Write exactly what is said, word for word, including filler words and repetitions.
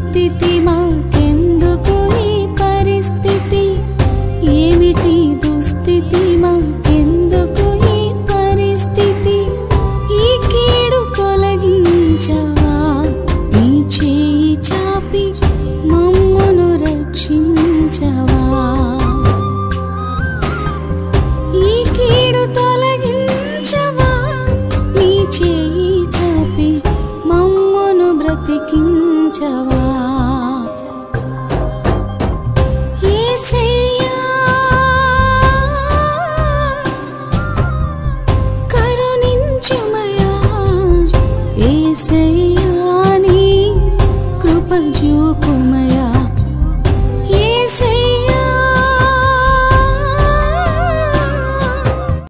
దుస్థితి మాకెందుకు ఈ పరిస్థితి ఏమిటి దుస్థితి మాకెందుకు ఈ పరిస్థితి ఈ కీడు తొలగించవా నీ చేయి చాపి మమ్మును రక్షించవా ఈ కీడు తొలగించవా నీ చేయి చాపి మమ్మును బ్రతికించవా యేసయ్యా కరుణించుమయా యేసయ్యా నీ కృప చూపుమయా